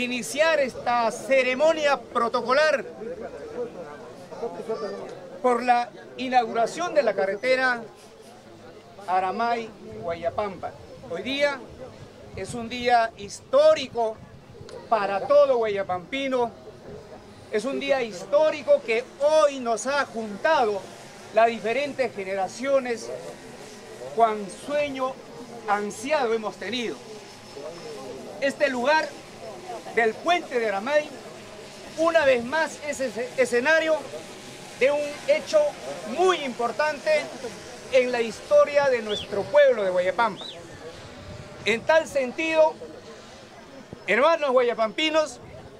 iniciar esta ceremonia protocolar por la inauguración de la carretera Aramay-Guayapampa. Hoy día es un día histórico para todo guayapampino. Es un día histórico que hoy nos ha juntado las diferentes generaciones. Cuán sueño ansiado hemos tenido. Este lugar del puente de Aramay, una vez más, es escenario de un hecho muy importante en la historia de nuestro pueblo de Guayapampa. En tal sentido, hermanos guayapampinos,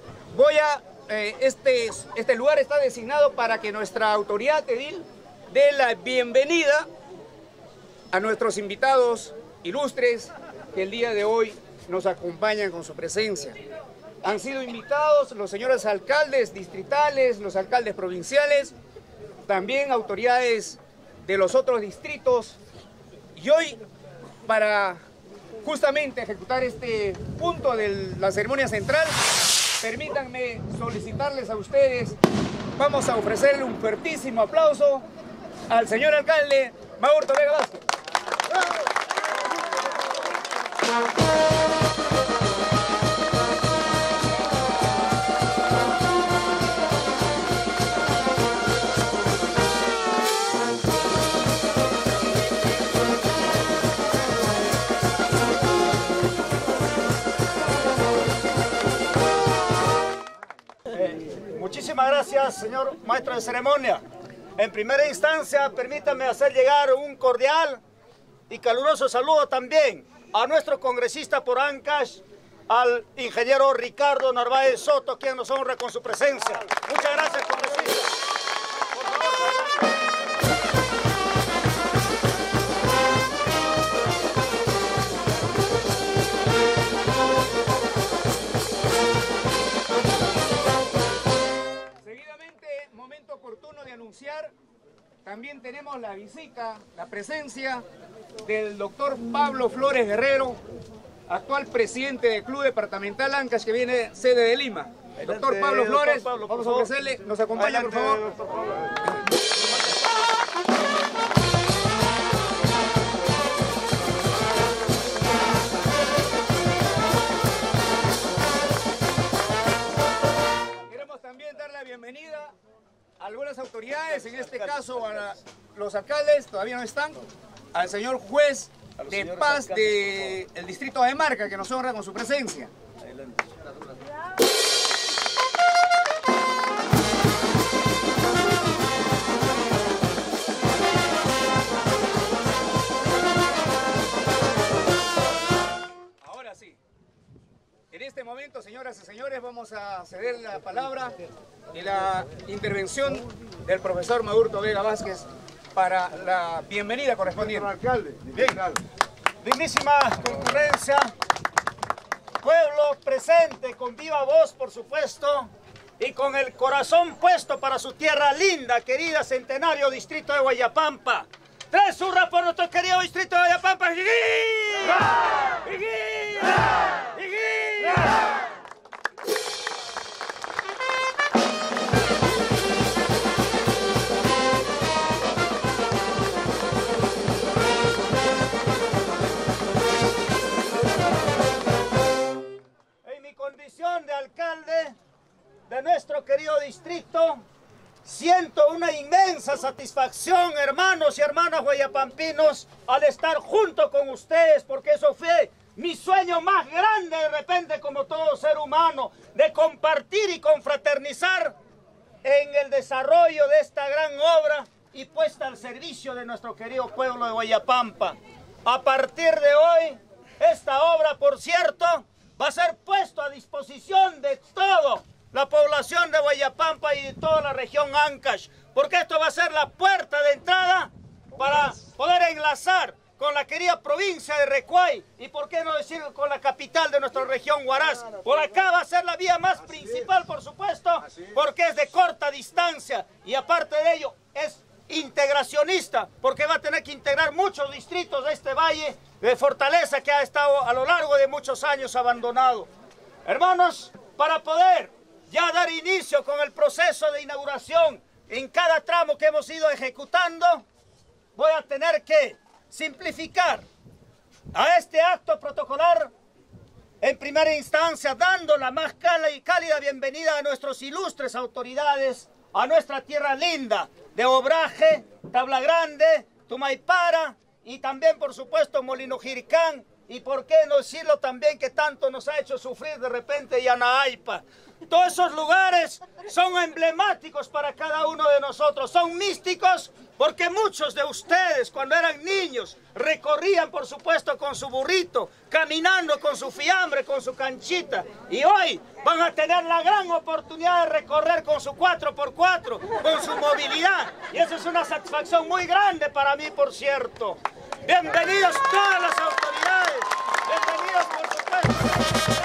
este lugar está designado para que nuestra autoridad edil dé la bienvenida a nuestros invitados ilustres que el día de hoy nos acompañan con su presencia. Han sido invitados los señores alcaldes distritales, los alcaldes provinciales, también autoridades de los otros distritos. Y hoy, para justamente ejecutar este punto de la ceremonia central, permítanme solicitarles a ustedes, vamos a ofrecerle un fuertísimo aplauso al señor alcalde Maurto Vega Vázquez. Muchísimas gracias, señor maestro de ceremonia. En primera instancia, permítame hacer llegar un cordial y caluroso saludo también a nuestro congresista por Ancash, al ingeniero Ricardo Narváez Soto, quien nos honra con su presencia. Muchas gracias, congresista. Por favor, oportuno de anunciar, también tenemos la visita, la presencia del doctor Pablo Flores Guerrero, actual presidente del Club Departamental Ancash, que viene sede de Lima. Doctor Pablo Flores, vamos a ofrecerle, nos acompaña, por favor. Queremos también dar la bienvenida a algunas autoridades, en este caso a los alcaldes, todavía no están, al señor juez de paz del distrito de Marca, que nos honra con su presencia. Adelante. Ahora sí, en este momento, señoras y señores, vamos a ceder la palabra y la intervención del profesor Maurto Vega Vázquez para la bienvenida correspondiente. Alcalde, bien, dignísima concurrencia, pueblo presente con viva voz, por supuesto, y con el corazón puesto para su tierra linda, querida Centenario Distrito de Guayapampa. ¡Tres hurras por nuestro querido Distrito de Guayapampa! ¡Jigui! ¡Jigui! ¡Jigui! De alcalde de nuestro querido distrito, siento una inmensa satisfacción, hermanos y hermanas guayapampinos, al estar junto con ustedes, porque eso fue mi sueño más grande de repente, como todo ser humano, de compartir y confraternizar en el desarrollo de esta gran obra y puesta al servicio de nuestro querido pueblo de Guayapampa. A partir de hoy, esta obra, por cierto, va a ser puesto a disposición de toda la población de Guayapampa y de toda la región Ancash, porque esto va a ser la puerta de entrada para poder enlazar con la querida provincia de Recuay y por qué no decir con la capital de nuestra región, Huaraz. Por acá va a ser la vía más principal, por supuesto, porque es de corta distancia y aparte de ello es integracionista, porque va a tener que integrar muchos distritos de este valle de Fortaleza que ha estado a lo largo de muchos años abandonado. Hermanos, para poder ya dar inicio con el proceso de inauguración en cada tramo que hemos ido ejecutando, voy a tener que simplificar a este acto protocolar, en primera instancia dando la más cálida bienvenida a nuestras ilustres autoridades, a nuestra tierra linda de Obraje, Tabla Grande, Tumaipara y también por supuesto Molino Jiricán, y por qué no decirlo también que tanto nos ha hecho sufrir de repente Yanaipa. Todos esos lugares son emblemáticos para cada uno de nosotros, son místicos porque muchos de ustedes cuando eran niños recorrían por supuesto con su burrito, caminando con su fiambre, con su canchita, y hoy van a tener la gran oportunidad de recorrer con su 4x4, con su movilidad, y eso es una satisfacción muy grande para mí, por cierto. Bienvenidos todas las autoridades, bienvenidos por supuesto.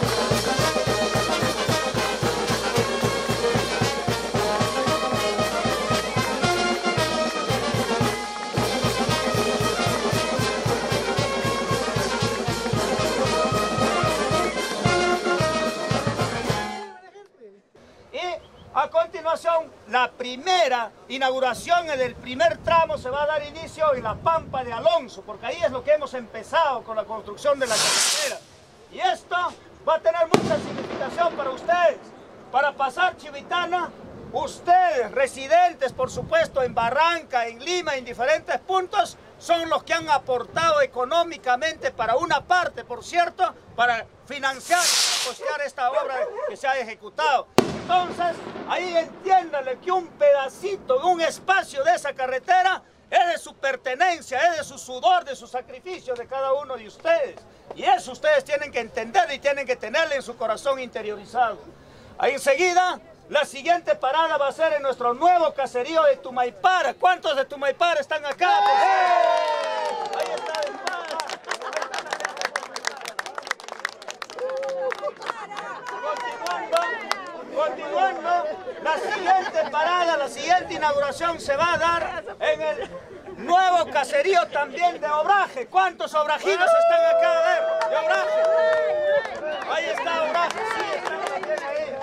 A continuación, la primera inauguración en el primer tramo se va a dar inicio en la Pampa de Alonso, porque ahí es lo que hemos empezado con la construcción de la carretera. Y esto va a tener mucha significación para ustedes. Para pasar Chivitana, ustedes, residentes, por supuesto, en Barranca, en Lima, en diferentes puntos, son los que han aportado económicamente para una parte, por cierto, para financiar y costear esta obra que se ha ejecutado. Entonces, ahí entiéndanle que un pedacito, un espacio de esa carretera es de su pertenencia, es de su sudor, de su sacrificio de cada uno de ustedes. Y eso ustedes tienen que entender y tienen que tenerle en su corazón interiorizado. Ahí enseguida, la siguiente parada va a ser en nuestro nuevo caserío de Tumaipara. ¿Cuántos de Tumaipara están acá? Ahí está el Continuando, la siguiente parada, la siguiente inauguración se va a dar en el nuevo caserío también de Obraje. ¿Cuántos obrajinos están acá? A ver, de Obraje. Ahí está Obraje, sí, está bien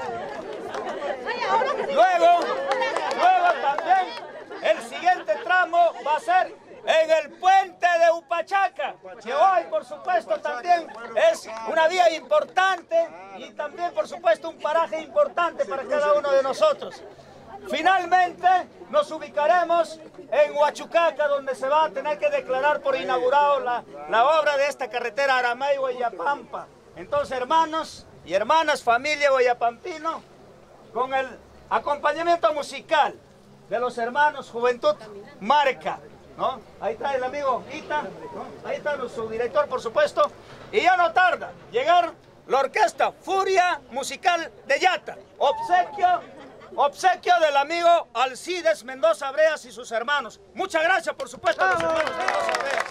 ahí. Luego también el siguiente tramo va a ser en el puente de Upachaca, que hoy por supuesto también es una vía importante y también por supuesto un paraje importante para cada uno de nosotros. Finalmente nos ubicaremos en Huachucaca, donde se va a tener que declarar por inaugurado la obra de esta carretera Aramay-Huayapampa. Entonces, hermanos y hermanas, familia Huayapampino, con el acompañamiento musical de los hermanos Juventud Marca, ¿no? Ahí está el amigo Ita, ¿no? Ahí está su director, por supuesto. Y ya no tarda llegar la orquesta Furia Musical de Yata. Obsequio del amigo Alcides Mendoza Breas y sus hermanos. Muchas gracias, por supuesto, a los hermanos Mendoza Breas.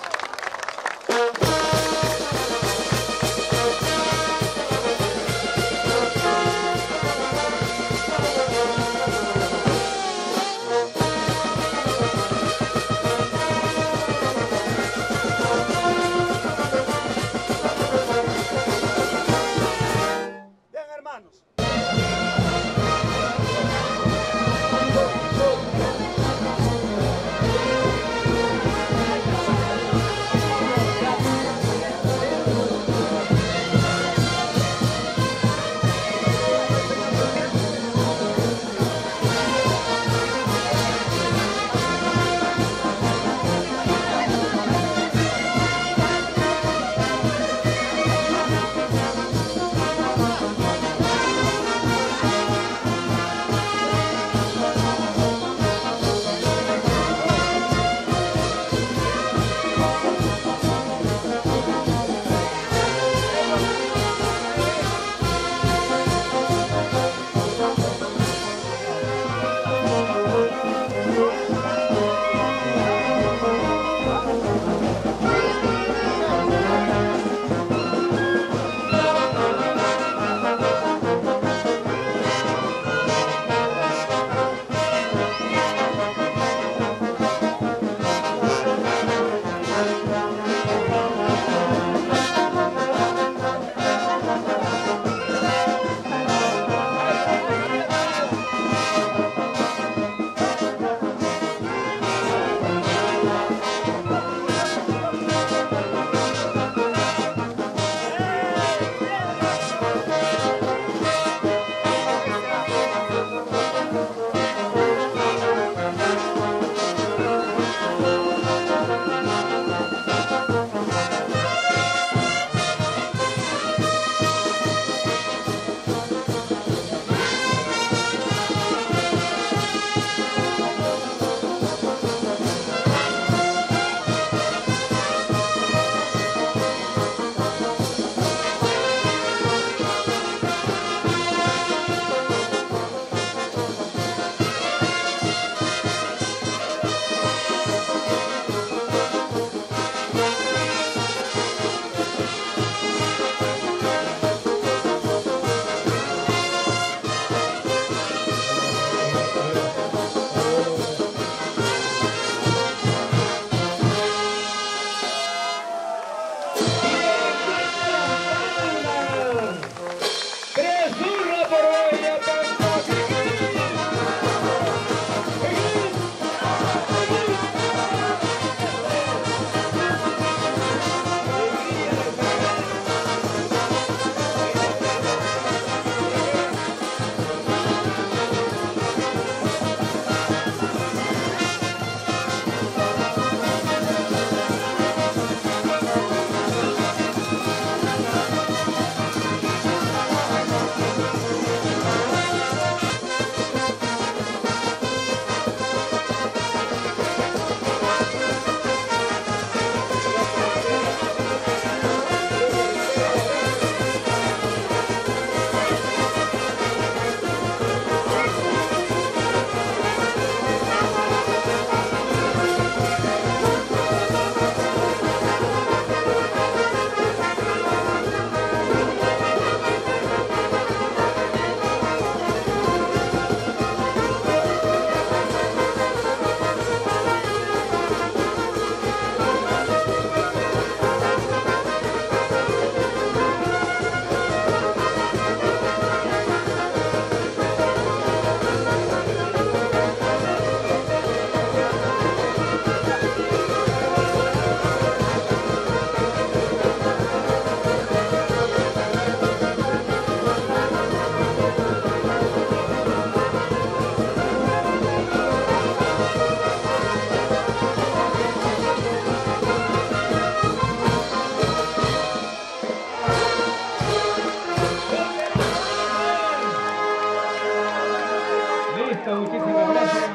Listo, muchísimas gracias.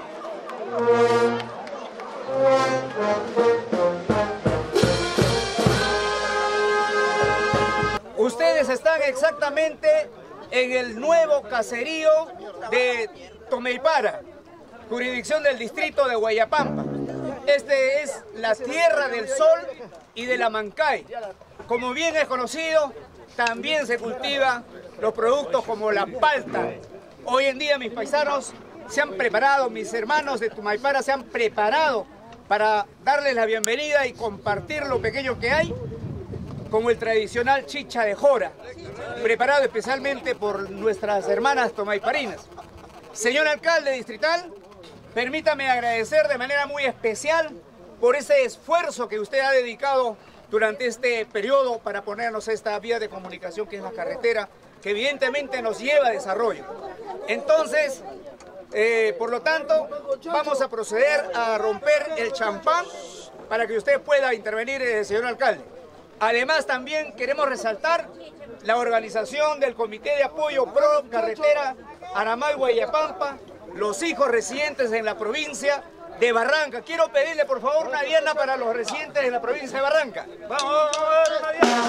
Ustedes están exactamente en el nuevo caserío de Tomeipara, jurisdicción del distrito de Huayapampa. Este es la tierra del sol y de la Mancay. Como bien es conocido, también se cultivan los productos como la palta. Hoy en día mis paisanos se han preparado, mis hermanos de Tomeipara se han preparado para darles la bienvenida y compartir lo pequeño que hay, como el tradicional chicha de jora, preparado especialmente por nuestras hermanas tomaiparinas. Señor alcalde distrital, permítame agradecer de manera muy especial por ese esfuerzo que usted ha dedicado durante este periodo para ponernos esta vía de comunicación que es la carretera, que evidentemente nos lleva a desarrollo. Entonces, por lo tanto, vamos a proceder a romper el champán para que usted pueda intervenir, señor alcalde. Además, también queremos resaltar la organización del Comité de Apoyo Pro Carretera Aramay-Huayapampa, los hijos residentes en la provincia de Barranca. Quiero pedirle, por favor, una diana para los residentes de la provincia de Barranca. ¡Vamos, una diana!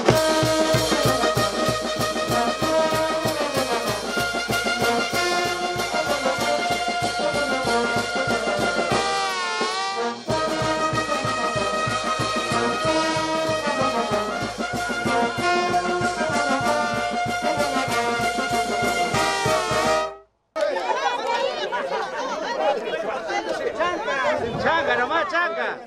¡Changa, nomás, changa!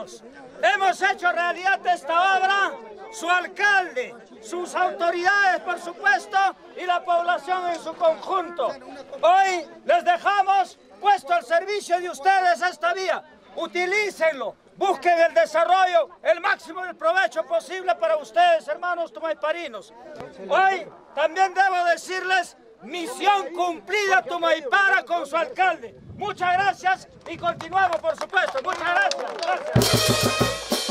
Huayapampinos. Hemos hecho realidad esta obra, su alcalde, sus autoridades, por supuesto, y la población en su conjunto. Hoy les dejamos puesto al servicio de ustedes esta vía. Utilícenlo, busquen el desarrollo, el máximo del provecho posible para ustedes, hermanos tumaiparinos. Hoy también debo decirles, misión cumplida Tumaipara con su alcalde. Muchas gracias y continuamos, por supuesto. Muchas gracias. Gracias.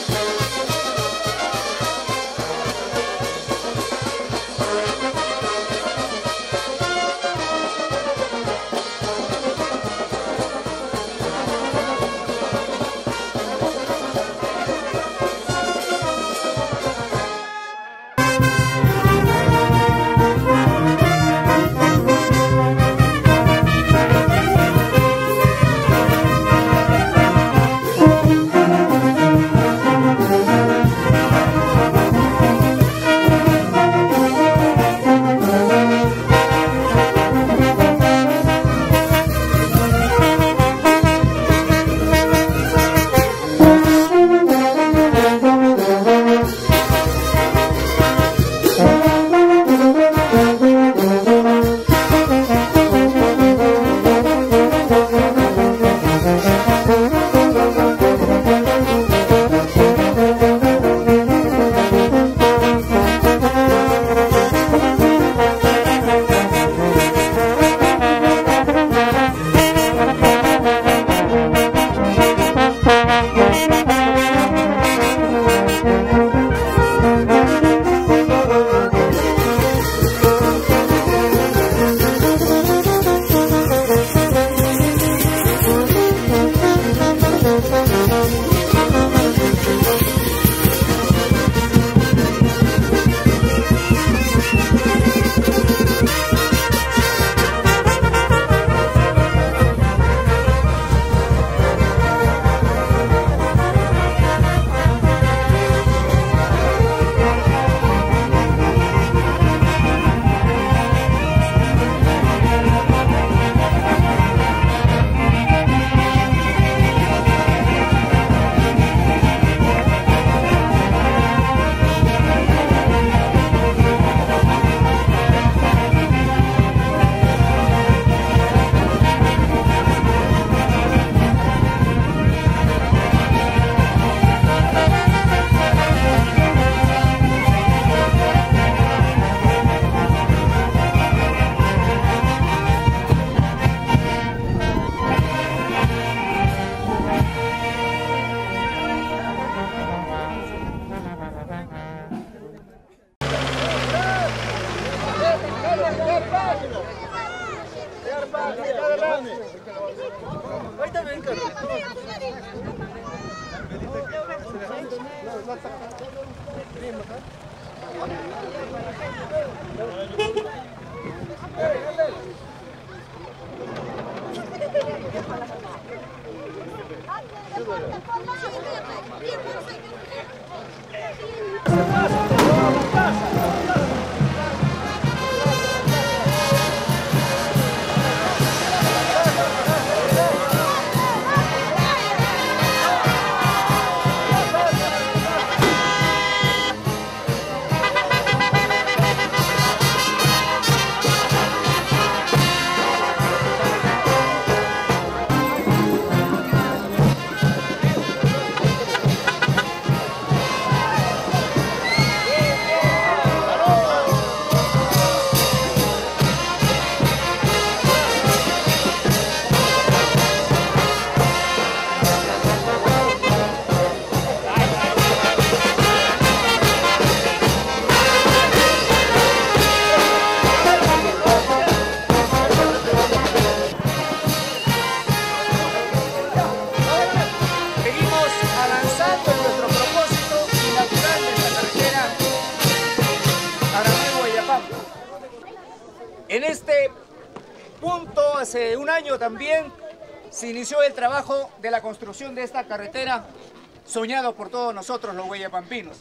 En este punto, hace un año también, se inició el trabajo de la construcción de esta carretera, soñado por todos nosotros los huayapampinos.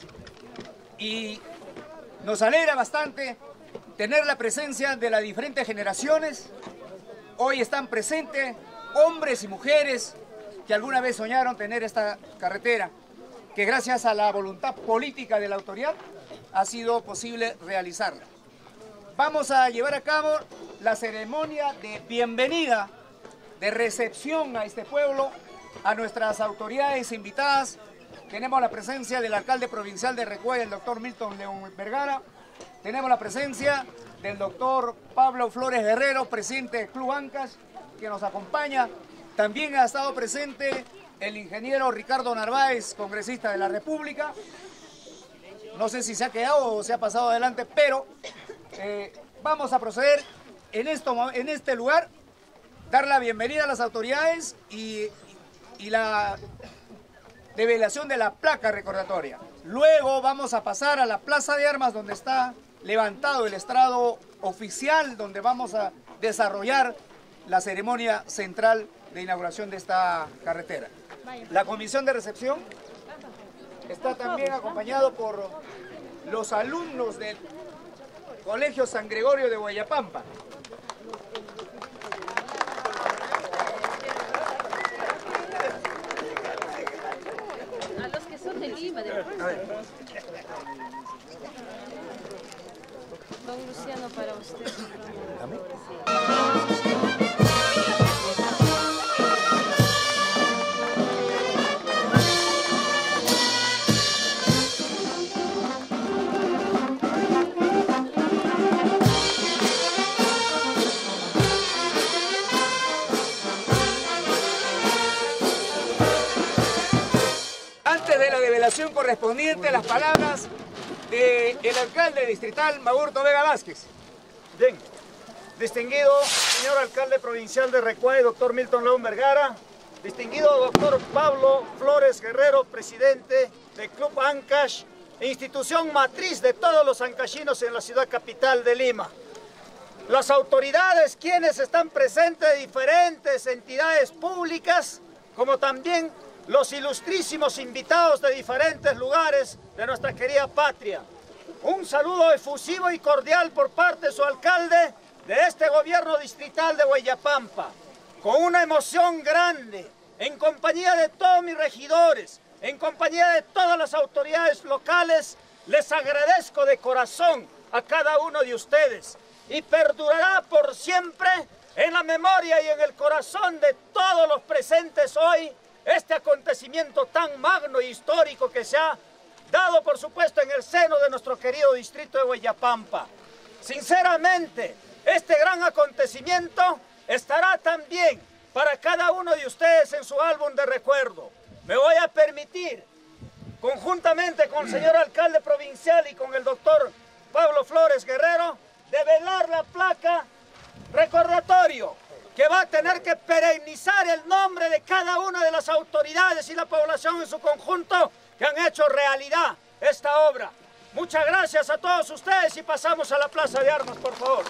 Y nos alegra bastante tener la presencia de las diferentes generaciones. Hoy están presentes hombres y mujeres que alguna vez soñaron tener esta carretera. que gracias a la voluntad política de la autoridad ha sido posible realizarla. Vamos a llevar a cabo la ceremonia de bienvenida, de recepción a este pueblo, a nuestras autoridades invitadas. Tenemos la presencia del alcalde provincial de Recuay, el doctor Milton León Vergara. Tenemos la presencia del doctor Pablo Flores Guerrero, presidente del Club Ancash, que nos acompaña. También ha estado presente el ingeniero Ricardo Narváez, congresista de la República. No sé si se ha quedado o se ha pasado adelante, pero vamos a proceder en este lugar, dar la bienvenida a las autoridades y la develación de la placa recordatoria. Luego vamos a pasar a la Plaza de Armas, donde está levantado el estrado oficial, donde vamos a desarrollar la ceremonia central de inauguración de esta carretera. La comisión de recepción está también acompañado por los alumnos del Colegio San Gregorio de Huayapampa. A los que son de Lima, Don Luciano, para usted. Antes de la develación correspondiente, las palabras del alcalde distrital Maurto Vega Vázquez. Bien, distinguido señor alcalde provincial de Recuay, doctor Milton León Vergara, distinguido doctor Pablo Flores Guerrero, presidente del Club Ancash, institución matriz de todos los ancashinos en la ciudad capital de Lima. Las autoridades, quienes están presentes de diferentes entidades públicas, como también los ilustrísimos invitados de diferentes lugares de nuestra querida patria. Un saludo efusivo y cordial por parte de su alcalde de este gobierno distrital de Huayapampa. Con una emoción grande, en compañía de todos mis regidores, en compañía de todas las autoridades locales, les agradezco de corazón a cada uno de ustedes y perdurará por siempre en la memoria y en el corazón de todos los presentes hoy este acontecimiento tan magno e histórico que se ha dado, por supuesto, en el seno de nuestro querido distrito de Huayapampa. Sinceramente, este gran acontecimiento estará también para cada uno de ustedes en su álbum de recuerdo. Me voy a permitir, conjuntamente con el señor alcalde provincial y con el doctor Pablo Flores Guerrero, develar la placa recordatorio que va a tener que perennizar el nombre de cada una de las autoridades y la población en su conjunto que han hecho realidad esta obra. Muchas gracias a todos ustedes y pasamos a la Plaza de Armas, por favor.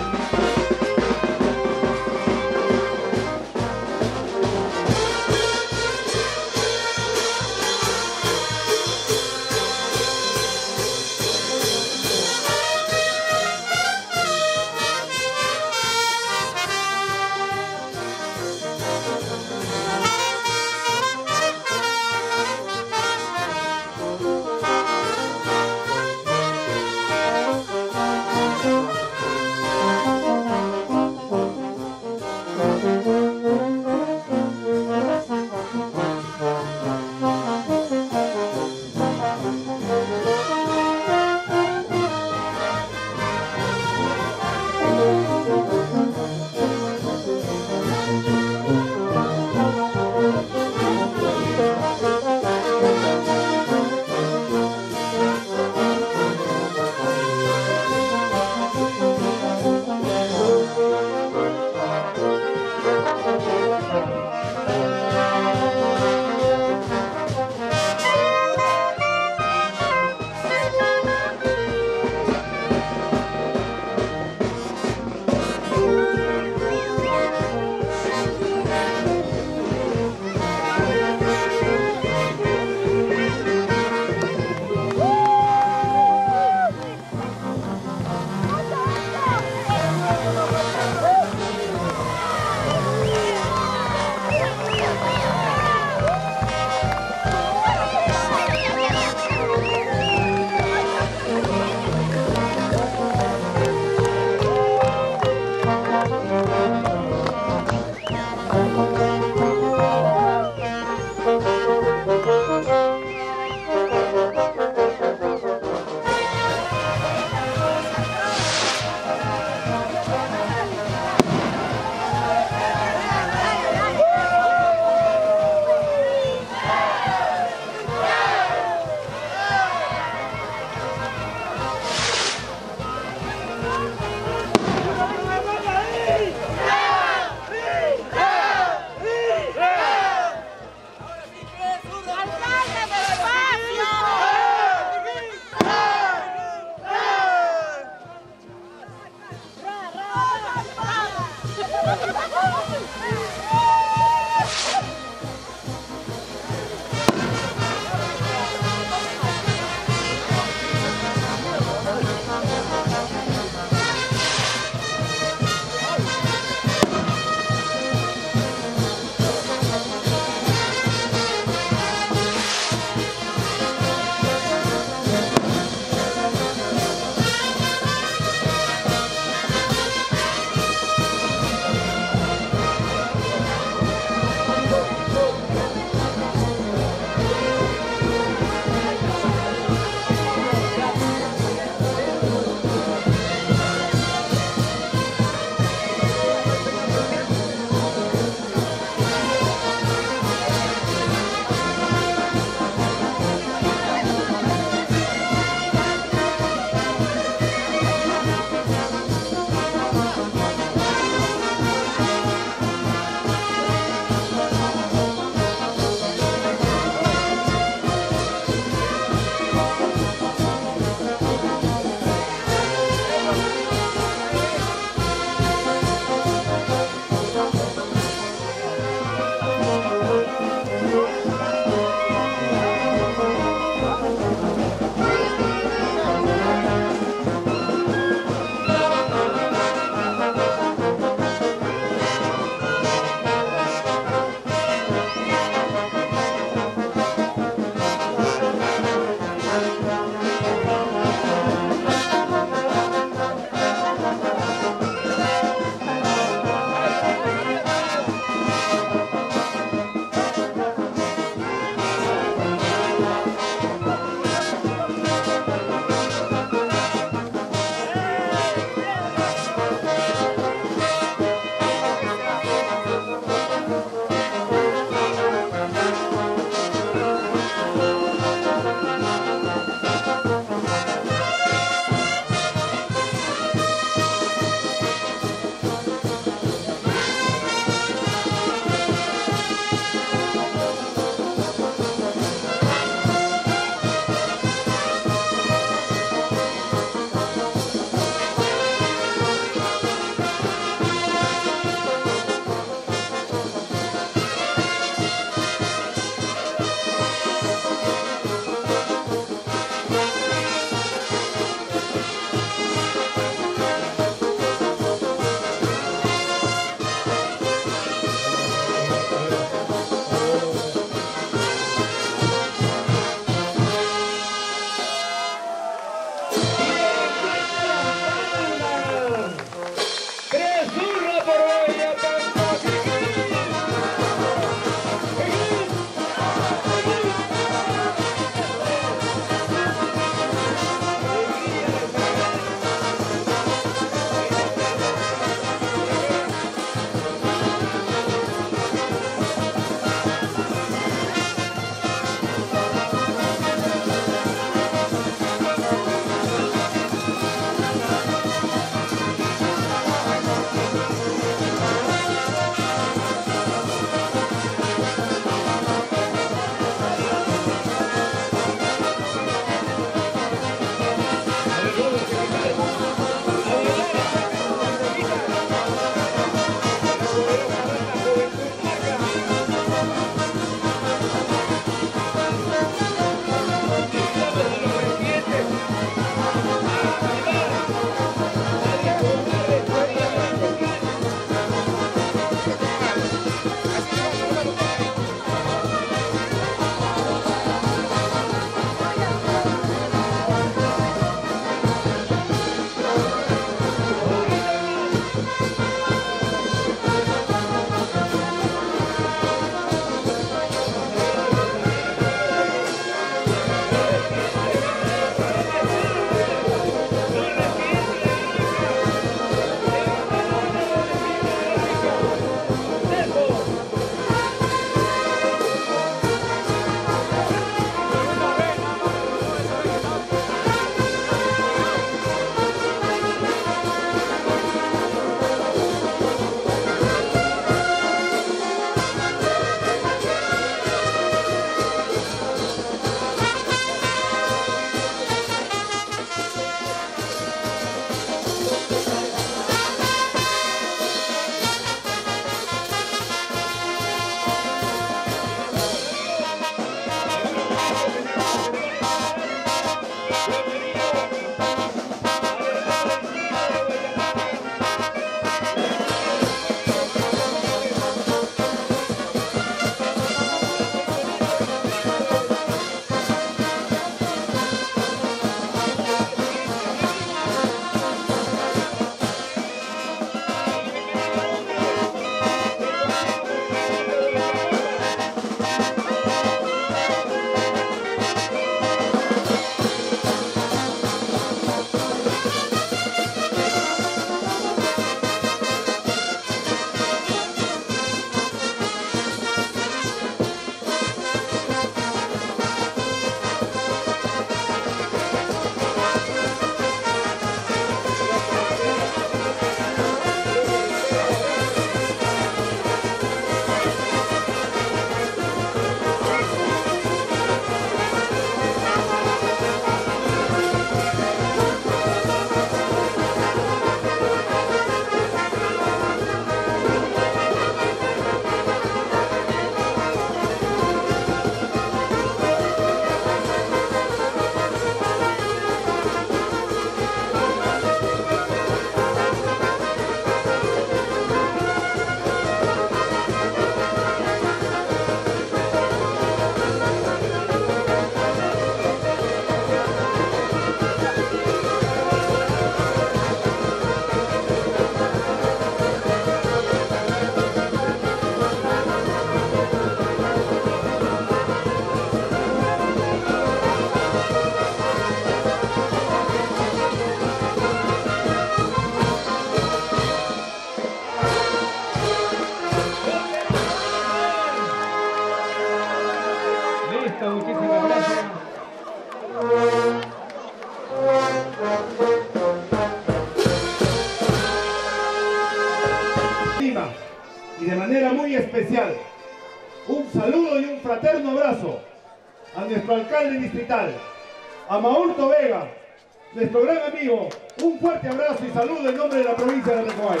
de manera muy especial, un saludo y un fraterno abrazo a nuestro alcalde distrital, a Maurto Vega, nuestro gran amigo. Un fuerte abrazo y saludo en nombre de la provincia de Recuay.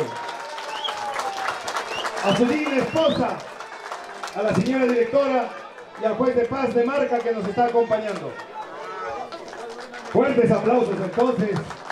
A su digna esposa, a la señora directora y al juez de paz de Marca que nos está acompañando. Fuertes aplausos entonces.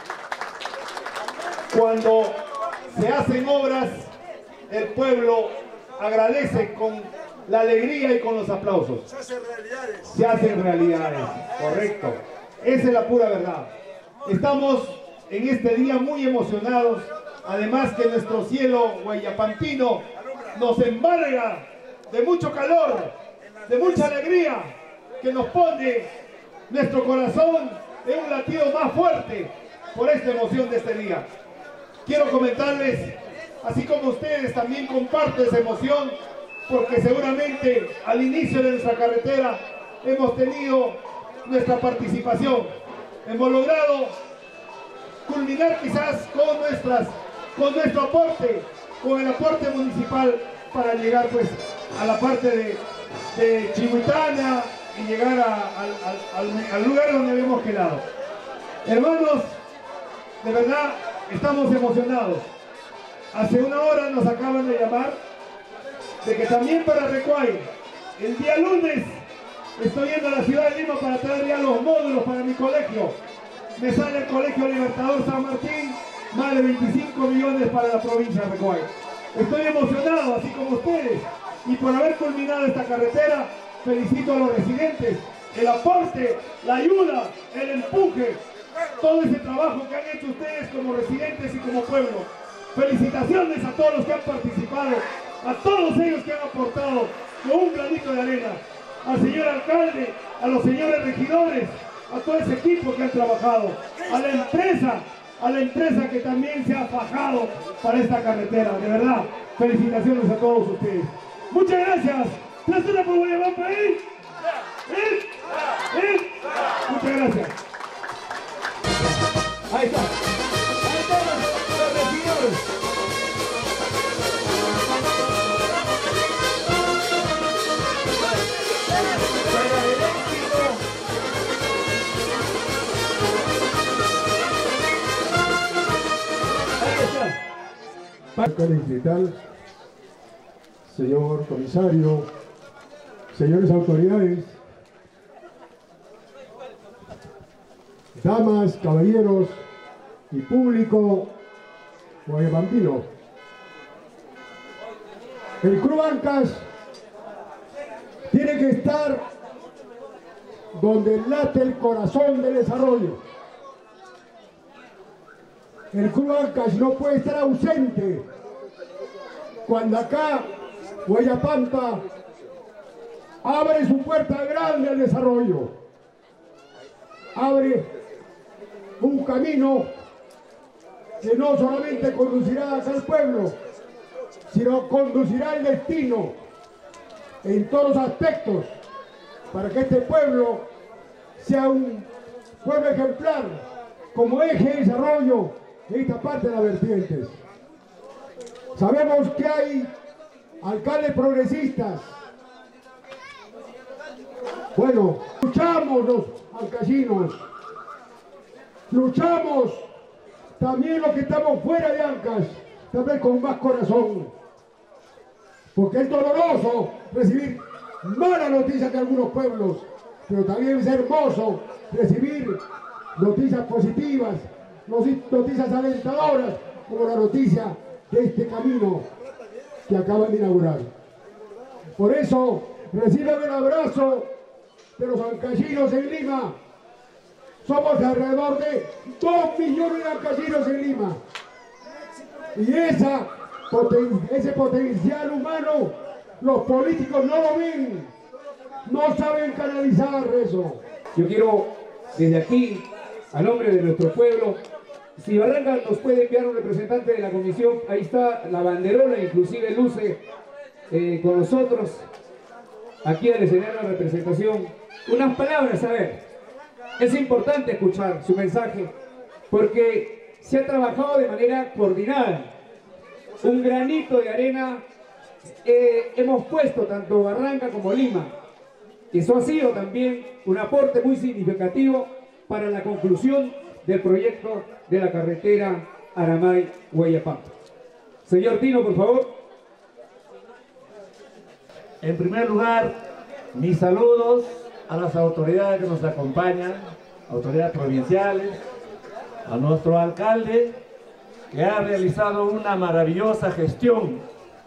Cuando se hacen obras, el pueblo agradece con la alegría y con los aplausos. Se hacen realidades. Se hacen realidades, correcto. Esa es la pura verdad. Estamos en este día muy emocionados, además que nuestro cielo guayapampino nos embarga de mucho calor, de mucha alegría, que nos pone nuestro corazón en un latido más fuerte por esta emoción de este día. Quiero comentarles, así como ustedes, también comparto esa emoción, porque seguramente al inicio de nuestra carretera hemos tenido nuestra participación. Hemos logrado culminar quizás con nuestro aporte, con el aporte municipal para llegar pues a la parte de Chihuitana y llegar al lugar donde habíamos quedado. Hermanos, de verdad estamos emocionados. Hace una hora nos acaban de llamar de que también para Recuay, el día lunes estoy yendo a la ciudad de Lima para traer ya los módulos para mi colegio. Me sale el Colegio Libertador San Martín, más de 25 millones para la provincia de Recuay. Estoy emocionado, así como ustedes, y por haber culminado esta carretera, felicito a los residentes, el aporte, la ayuda, el empuje, todo ese trabajo que han hecho ustedes como residentes y como pueblo. Felicitaciones a todos los que han participado, a todos ellos que han aportado con un granito de arena, al señor alcalde, a los señores regidores, a todo ese equipo que han trabajado, a la empresa que también se ha fajado para esta carretera. De verdad, felicitaciones a todos ustedes. Muchas gracias. ¿Tras una por Guayabamba ahí? Muchas gracias. Ahí está. Ahí están los regidores. Alcalde distrital, señor comisario, señores autoridades, damas, caballeros y público guayapampino. El Club Ancas tiene que estar donde late el corazón del desarrollo. El Club Ancas no puede estar ausente cuando acá Guayapampa abre su puerta grande al desarrollo, abre un camino que no solamente conducirá al pueblo, sino conducirá el destino en todos los aspectos para que este pueblo sea un pueblo ejemplar como eje de desarrollo en esta parte de las vertientes. Sabemos que hay alcaldes progresistas. Bueno, luchamos los ancallinos, luchamos también los que estamos fuera de Ancas, tal vez con más corazón, porque es doloroso recibir malas noticias de algunos pueblos, pero también es hermoso recibir noticias positivas, noticias alentadoras, como la noticia de este camino que acaban de inaugurar. Por eso, reciban el abrazo de los ancallinos en Lima. Somos alrededor de 2 millones de ancallinos en Lima. Y ese potencial humano, los políticos no lo ven, no saben canalizar eso. Yo quiero, desde aquí, a nombre de nuestro pueblo, si Barranca nos puede enviar un representante de la comisión, ahí está la banderola, inclusive luce con nosotros, aquí al escenario de representación. Unas palabras, a ver, es importante escuchar su mensaje, porque se ha trabajado de manera coordinada. Un granito de arena hemos puesto tanto Barranca como Lima. Eso ha sido también un aporte muy significativo para la conclusión del proyecto de la carretera Aramay-Huayapampa. Señor Tino, por favor. En primer lugar, mis saludos a las autoridades que nos acompañan, autoridades provinciales, a nuestro alcalde, que ha realizado una maravillosa gestión.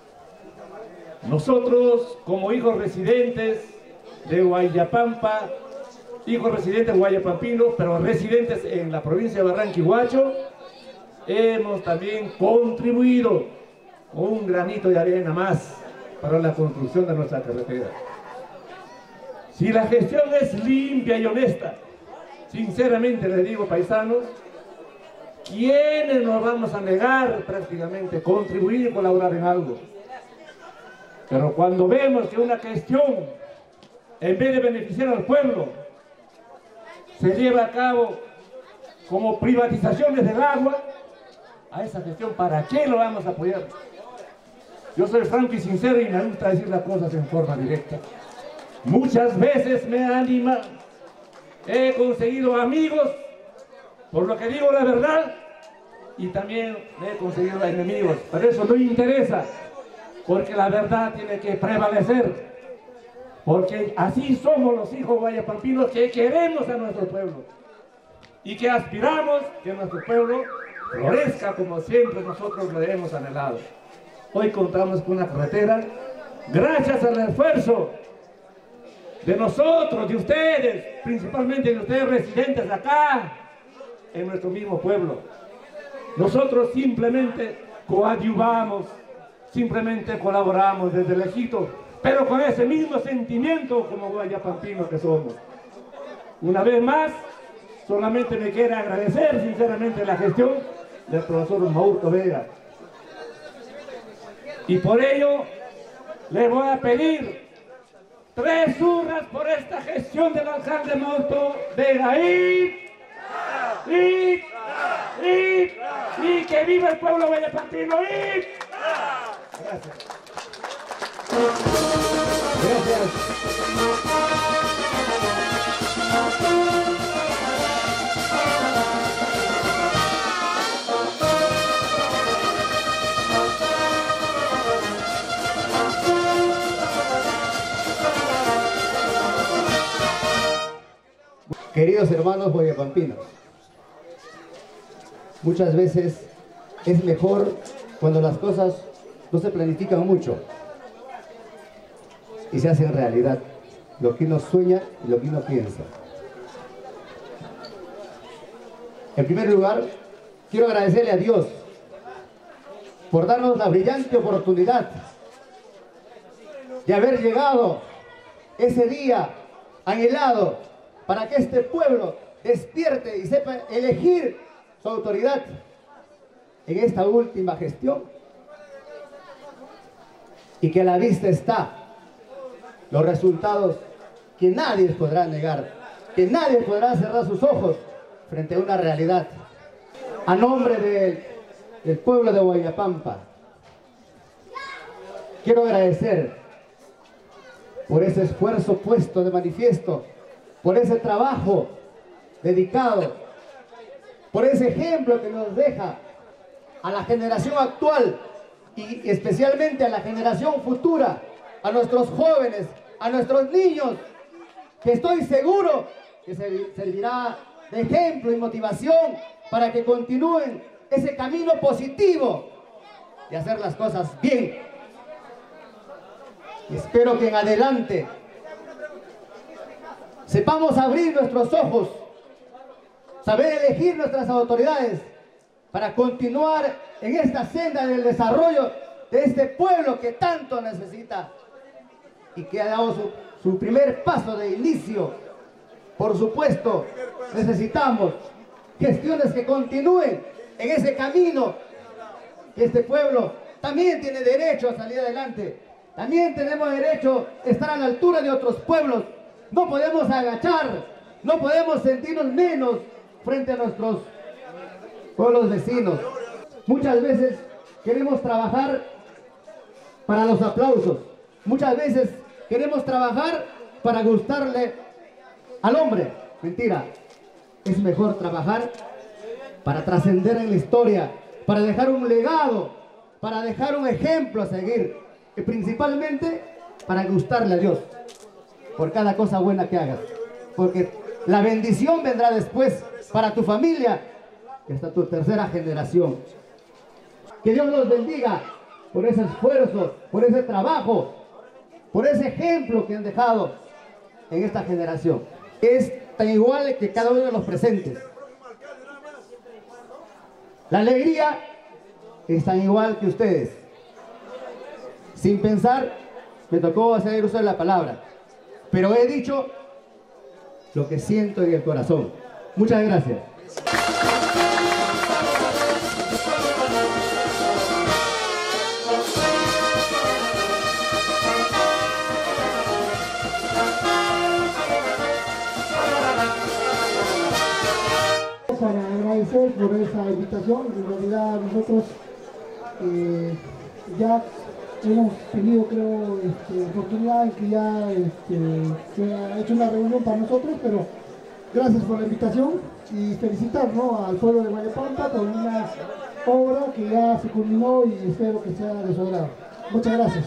Nosotros, como hijos residentes de Huayapampa, hijos residentes guayapampinos, pero residentes en la provincia de Barranca y Huacho, hemos también contribuido con un granito de arena más para la construcción de nuestra carretera. Si la gestión es limpia y honesta, sinceramente les digo, paisanos, ¿quiénes nos vamos a negar prácticamente contribuir y colaborar en algo? Pero cuando vemos que una gestión, en vez de beneficiar al pueblo, se lleva a cabo como privatizaciones del agua, a esa gestión, ¿para qué lo vamos a apoyar? Yo soy franco y sincero y me gusta decir las cosas en forma directa. Muchas veces me anima, he conseguido amigos por lo que digo la verdad, y también me he conseguido enemigos, pero eso no interesa, porque la verdad tiene que prevalecer, porque así somos los hijos guayapampinos que queremos a nuestro pueblo y que aspiramos que nuestro pueblo florezca como siempre nosotros lo hemos anhelado. Hoy contamos con una carretera gracias al esfuerzo de nosotros, de ustedes, principalmente de ustedes residentes acá en nuestro mismo pueblo. Nosotros simplemente coadyuvamos, simplemente colaboramos desde lejitos, pero con ese mismo sentimiento como guayapampinos que somos. Una vez más, solamente me quiero agradecer sinceramente la gestión del profesor Maurto Vega. Y por ello, le voy a pedir 3 urras por esta gestión del alcalde Maurto Vega. Y que viva el pueblo guayapampinos. Gracias. Gracias. Queridos hermanos guayapampinos, muchas veces es mejor cuando las cosas no se planifican mucho y se hacen realidad, lo que uno sueña y lo que uno piensa. En primer lugar, quiero agradecerle a Dios por darnos la brillante oportunidad de haber llegado ese día anhelado para que este pueblo despierte y sepa elegir su autoridad en esta última gestión, y que a la vista está los resultados que nadie podrá negar, que nadie podrá cerrar sus ojos frente a una realidad. A nombre del pueblo de Huayapampa, quiero agradecer por ese esfuerzo puesto de manifiesto, por ese trabajo dedicado, por ese ejemplo que nos deja a la generación actual y especialmente a la generación futura, a nuestros jóvenes, a nuestros niños, que estoy seguro que servirá de ejemplo y motivación para que continúen ese camino positivo de hacer las cosas bien. Y espero que en adelante sepamos abrir nuestros ojos, saber elegir nuestras autoridades para continuar en esta senda del desarrollo de este pueblo que tanto necesita y que ha dado su primer paso de inicio. Por supuesto, necesitamos gestiones que continúen en ese camino, que este pueblo también tiene derecho a salir adelante, también tenemos derecho a estar a la altura de otros pueblos. No podemos agachar, no podemos sentirnos menos frente a nuestros pueblos vecinos. Muchas veces queremos trabajar para los aplausos. Muchas veces queremos trabajar para gustarle al hombre. Mentira. Es mejor trabajar para trascender en la historia, para dejar un legado, para dejar un ejemplo a seguir, y principalmente para gustarle a Dios por cada cosa buena que hagas, porque la bendición vendrá después para tu familia y hasta tu tercera generación. Que Dios los bendiga por ese esfuerzo, por ese trabajo, por ese ejemplo que han dejado en esta generación. Es tan igual que cada uno de los presentes. La alegría es tan igual que ustedes. Sin pensar, me tocó hacer uso de la palabra, pero he dicho lo que siento en el corazón. Muchas gracias. Para agradecer por esa invitación. En realidad nosotros ya hemos tenido, creo, oportunidad en que ya se ha hecho una reunión para nosotros, pero gracias por la invitación y felicitar, ¿no?, al pueblo de Huayapampa por una obra que ya se culminó y espero que sea de su agrado. Muchas gracias.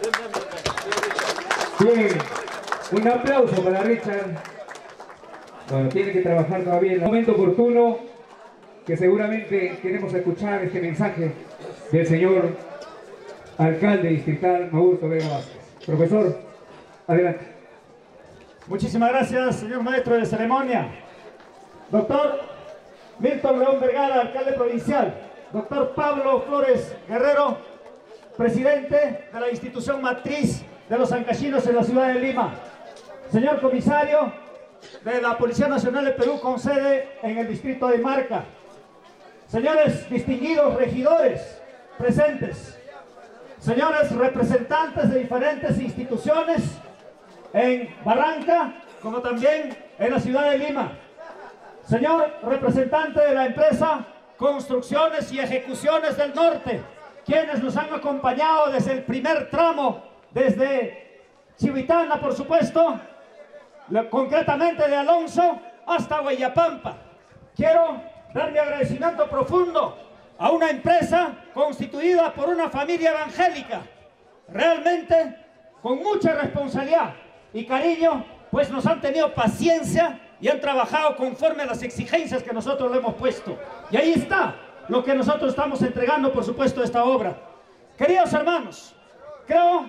Bien, un aplauso para Richard. Bueno, tiene que trabajar todavía en el momento oportuno, que seguramente queremos escuchar este mensaje del señor alcalde distrital Maurto Vega Vázquez. Profesor, adelante. Muchísimas gracias, señor maestro de ceremonia. Doctor Milton León Vergara, alcalde provincial. Doctor Pablo Flores Guerrero, presidente de la institución matriz de los ancachinos en la ciudad de Lima. Señor comisario de la Policía Nacional de Perú con sede en el distrito de Marca. Señores distinguidos regidores presentes. Señores representantes de diferentes instituciones en Barranca, como también en la ciudad de Lima. Señor representante de la empresa Construcciones y Ejecuciones del Norte, quienes nos han acompañado desde el primer tramo, desde Chihuitana, por supuesto, concretamente de Alonso hasta Huayapampa. Quiero dar mi agradecimiento profundo a una empresa constituida por una familia evangélica, realmente con mucha responsabilidad y cariño, pues nos han tenido paciencia y han trabajado conforme a las exigencias que nosotros le hemos puesto. Y ahí está lo que nosotros estamos entregando, por supuesto, a esta obra. Queridos hermanos, creo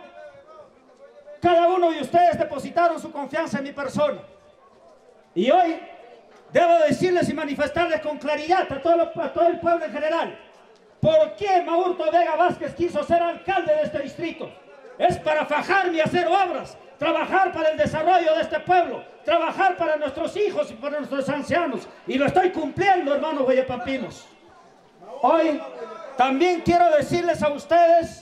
cada uno de ustedes depositaron su confianza en mi persona. Y hoy debo decirles y manifestarles con claridad a todo el pueblo en general, ¿por qué Maurto Vega Vázquez quiso ser alcalde de este distrito? Es para fajarme y hacer obras, trabajar para el desarrollo de este pueblo, trabajar para nuestros hijos y para nuestros ancianos. Y lo estoy cumpliendo, hermanos huayapampinos. Hoy también quiero decirles a ustedes,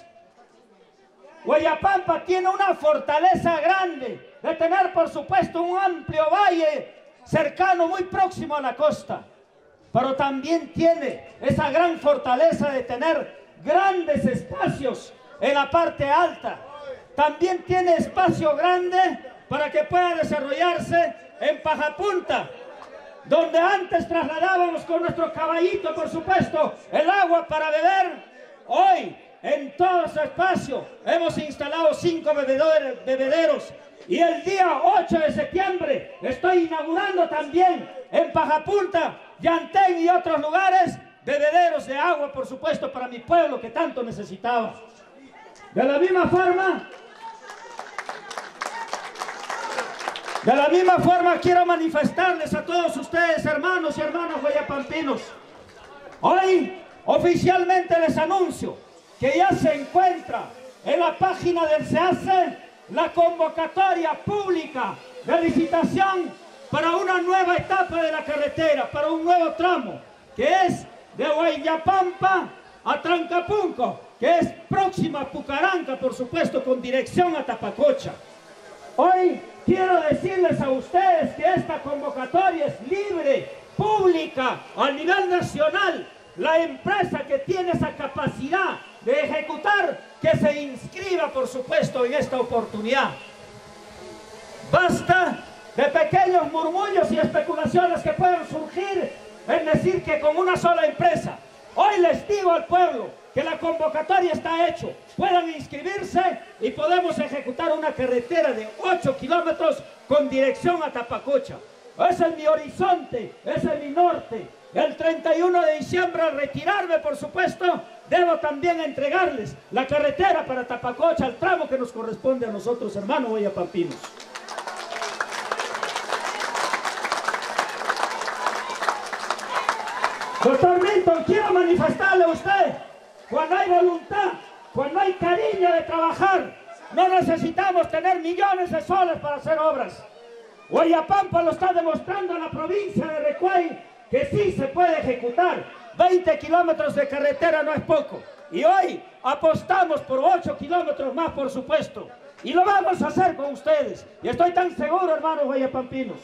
Huayapampa tiene una fortaleza grande de tener, por supuesto, un amplio valle cercano, muy próximo a la costa, pero también tiene esa gran fortaleza de tener grandes espacios en la parte alta. También tiene espacio grande para que pueda desarrollarse en Pajapunta, donde antes trasladábamos con nuestro caballito, por supuesto, el agua para beber. Hoy, en todo ese espacio, hemos instalado 5 bebederos. Y el día 8 de septiembre estoy inaugurando también en Pajapunta, Yantén y otros lugares, bebederos de agua, por supuesto, para mi pueblo que tanto necesitaba. De la misma forma quiero manifestarles a todos ustedes, hermanos y hermanas huayapampinos. Hoy oficialmente les anuncio que ya se encuentra en la página del SEACE la convocatoria pública de licitación para una nueva etapa de la carretera, para un nuevo tramo, que es de Huayapampa a Trancapunco, que es próxima a Pucaranca, por supuesto, con dirección a Tapacocha. Hoy quiero decirles a ustedes que esta convocatoria es libre, pública, a nivel nacional. La empresa que tiene esa capacidad de ejecutar que se inscriba, por supuesto, en esta oportunidad. Basta de pequeños murmullos y especulaciones que pueden surgir en decir que con una sola empresa. Hoy les digo al pueblo que la convocatoria está hecha, puedan inscribirse y podemos ejecutar una carretera de 8 kilómetros con dirección a Tapacocha. Ese es mi horizonte, ese es mi norte. El 31 de diciembre, al retirarme, por supuesto, debo también entregarles la carretera para Tapacocha, el tramo que nos corresponde a nosotros, hermanos guayapampinos. Doctor Milton, quiero manifestarle a usted, cuando hay voluntad, cuando hay cariño de trabajar, no necesitamos tener millones de soles para hacer obras. Guayapampa lo está demostrando en la provincia de Recuay, que sí se puede ejecutar. 20 kilómetros de carretera no es poco. Y hoy apostamos por 8 kilómetros más, por supuesto. Y lo vamos a hacer con ustedes. Y estoy tan seguro, hermanos guayapampinos.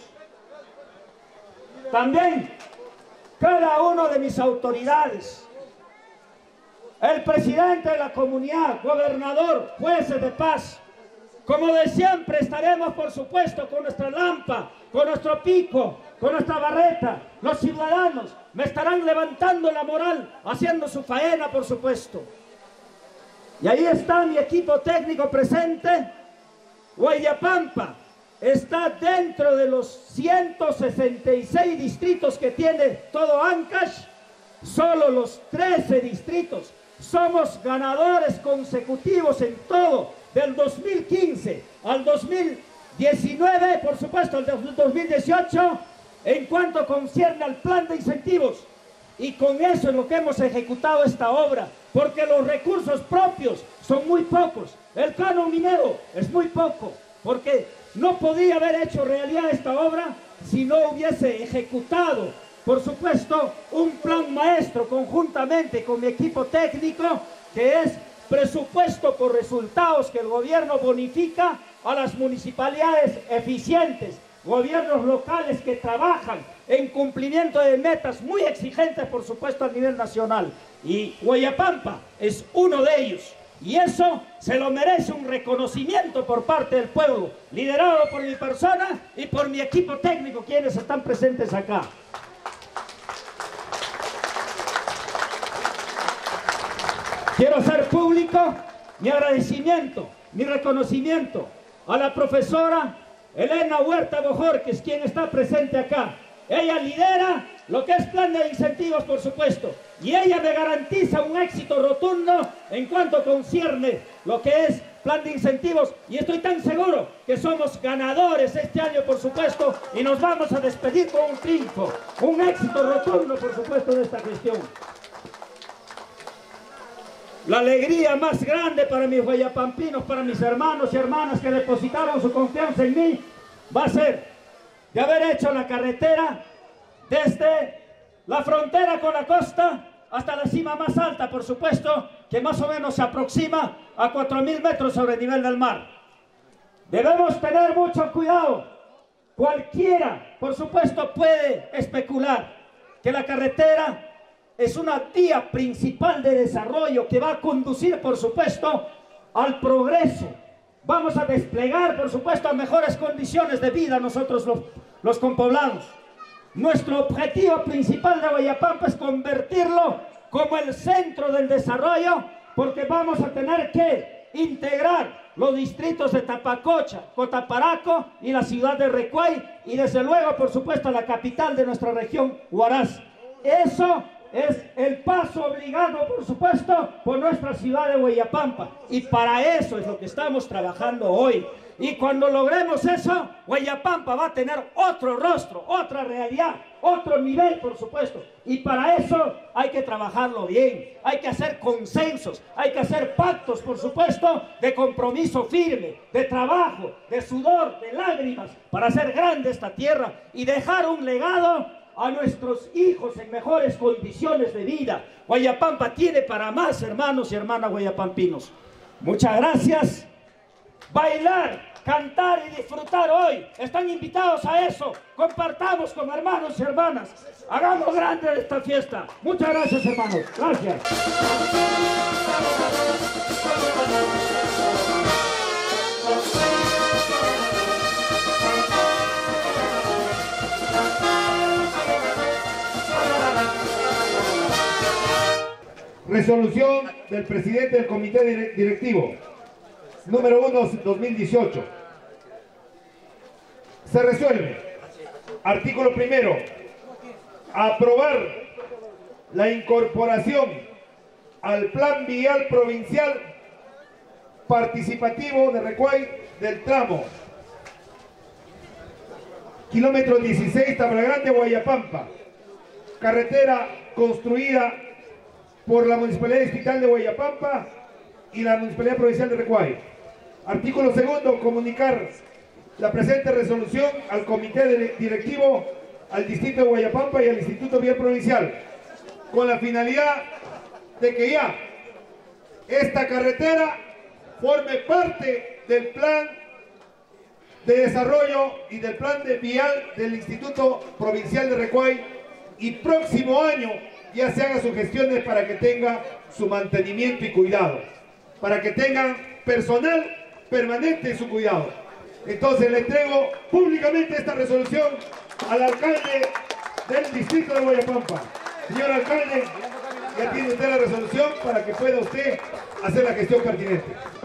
También, cada uno de mis autoridades, el presidente de la comunidad, gobernador, jueces de paz, como de siempre estaremos, por supuesto, con nuestra lampa, con nuestro pico, con nuestra barreta. Los ciudadanos me estarán levantando la moral, haciendo su faena, por supuesto. Y ahí está mi equipo técnico presente. Guayapampa está dentro de los 166 distritos que tiene todo Ancash. Solo los 13 distritos somos ganadores consecutivos en todo. Del 2015 al 2019, por supuesto, al 2018, en cuanto concierne al plan de incentivos. Y con eso es lo que hemos ejecutado esta obra, porque los recursos propios son muy pocos. El canon minero es muy poco, porque no podía haber hecho realidad esta obra si no hubiese ejecutado, por supuesto, un plan maestro conjuntamente con mi equipo técnico, que es presupuesto por resultados que el gobierno bonifica a las municipalidades eficientes, gobiernos locales que trabajan en cumplimiento de metas muy exigentes, por supuesto, a nivel nacional. Y Guayapampa es uno de ellos. Y eso se lo merece un reconocimiento por parte del pueblo, liderado por mi persona y por mi equipo técnico, quienes están presentes acá. Quiero hacer público mi agradecimiento, mi reconocimiento a la profesora Elena Huerta Bojorquez, quien está presente acá. Ella lidera lo que es plan de incentivos, por supuesto, y ella me garantiza un éxito rotundo en cuanto concierne lo que es plan de incentivos, y estoy tan seguro que somos ganadores este año, por supuesto, y nos vamos a despedir con un triunfo, un éxito rotundo, por supuesto, de esta gestión. La alegría más grande para mis guayapampinos, para mis hermanos y hermanas que depositaron su confianza en mí, va a ser de haber hecho la carretera desde la frontera con la costa hasta la cima más alta, por supuesto, que más o menos se aproxima a 4.000 metros sobre el nivel del mar. Debemos tener mucho cuidado. Cualquiera, por supuesto, puede especular que la carretera es una vía principal de desarrollo que va a conducir, por supuesto, al progreso. Vamos a desplegar, por supuesto, a mejores condiciones de vida nosotros los compoblanos. Nuestro objetivo principal de Guayapampa es convertirlo como el centro del desarrollo, porque vamos a tener que integrar los distritos de Tapacocha, Cotaparaco y la ciudad de Recuay, y desde luego, por supuesto, la capital de nuestra región, Huaraz. Eso es el paso obligado, por supuesto, por nuestra ciudad de Guayapampa, y para eso es lo que estamos trabajando hoy. Y cuando logremos eso, Guayapampa va a tener otro rostro, otra realidad, otro nivel, por supuesto. Y para eso hay que trabajarlo bien, hay que hacer consensos, hay que hacer pactos, por supuesto, de compromiso firme, de trabajo, de sudor, de lágrimas, para hacer grande esta tierra y dejar un legado a nuestros hijos en mejores condiciones de vida. Guayapampa tiene para más, hermanos y hermanas guayapampinos. Muchas gracias. Bailar, cantar y disfrutar hoy. Están invitados a eso. Compartamos con hermanos y hermanas. Hagamos grande esta fiesta. Muchas gracias, hermanos. Gracias. Resolución del presidente del Comité Directivo, número 1/2018. Se resuelve, artículo primero, aprobar la incorporación al Plan Vial Provincial Participativo de Recuay del tramo kilómetro 16, Tablagrande, Guayapampa, carretera construida por la Municipalidad Distrital de Guayapampa y la Municipalidad Provincial de Recuay. Artículo segundo, comunicar la presente resolución al Comité Directivo, al Distrito de Guayapampa y al Instituto Vial Provincial, con la finalidad de que ya esta carretera forme parte del plan de desarrollo y del plan de vial del Instituto Provincial de Recuay, y próximo año ya se hagan sus gestiones para que tenga su mantenimiento y cuidado, para que tengan personal permanente en su cuidado. Entonces le entrego públicamente esta resolución al alcalde del distrito de Guayapampa. Señor alcalde, ya tiene usted la resolución para que pueda usted hacer la gestión pertinente.